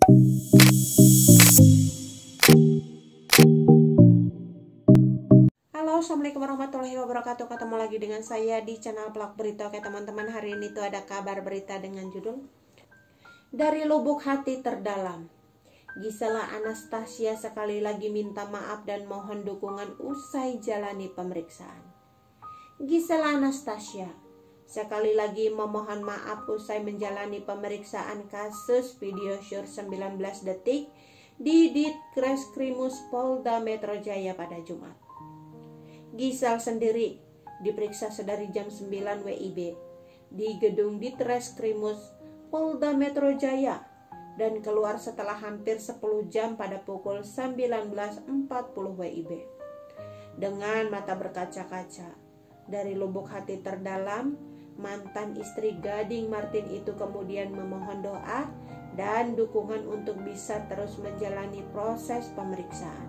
Halo, assalamualaikum warahmatullahi wabarakatuh. Ketemu lagi dengan saya di channel Plak Berita. Oke teman-teman, hari ini tuh ada kabar berita dengan judul Dari Lubuk Hati Terdalam. Gisela Anastasia sekali lagi minta maaf dan mohon dukungan usai jalani pemeriksaan. Gisela Anastasia sekali lagi memohon maaf usai menjalani pemeriksaan kasus video syur 19 detik di Ditreskrimus Polda Metro Jaya pada Jumat. Gisel sendiri diperiksa sedari jam 9 WIB di gedung Ditreskrimus Polda Metro Jaya dan keluar setelah hampir 10 jam pada pukul 19.40 WIB. Dengan mata berkaca-kaca, dari lubuk hati terdalam, mantan istri Gading Martin itu kemudian memohon doa dan dukungan untuk bisa terus menjalani proses pemeriksaan.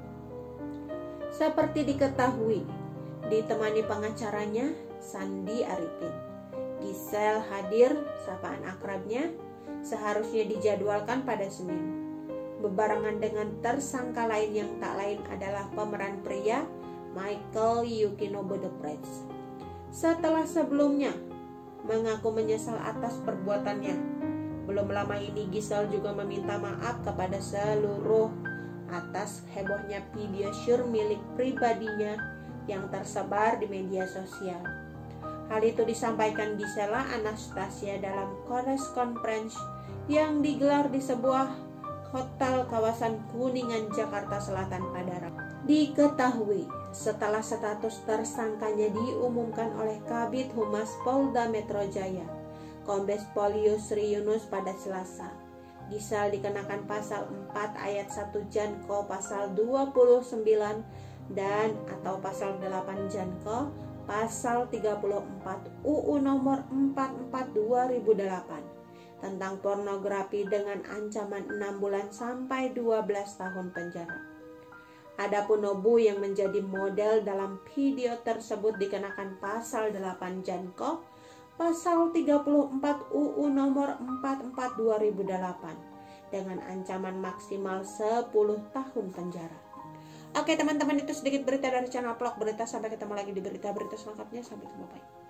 Seperti diketahui, ditemani pengacaranya Sandi Arifin, Gisel hadir, sapaan akrabnya, seharusnya dijadwalkan pada Senin. Bebarengan dengan tersangka lain yang tak lain adalah pemeran pria Michael Yukinobu The Prince. Setelah sebelumnya mengaku menyesal atas perbuatannya, belum lama ini Gisel juga meminta maaf kepada seluruh atas hebohnya video syur milik pribadinya yang tersebar di media sosial. Hal itu disampaikan Gisela Anastasia dalam press conference yang digelar di sebuah hotel kawasan Kuningan, Jakarta Selatan pada Rabu. Diketahui setelah status tersangkanya diumumkan oleh Kabid Humas Polda Metro Jaya, Kombes Pol Yusri Yunus pada Selasa, Gisel dikenakan pasal 4 ayat 1 Janko, pasal 29 dan atau pasal 8 Janko, pasal 34 UU nomor 44 2008 tentang pornografi dengan ancaman 6 bulan sampai 12 tahun penjara. Adapun Nobu yang menjadi model dalam video tersebut dikenakan pasal 8 Janko, pasal 34 UU nomor 44 2008 dengan ancaman maksimal 10 tahun penjara. Oke teman-teman, itu sedikit berita dari channel Plak Berita. Sampai ketemu lagi di berita-berita selengkapnya. Sampai jumpa. Bye.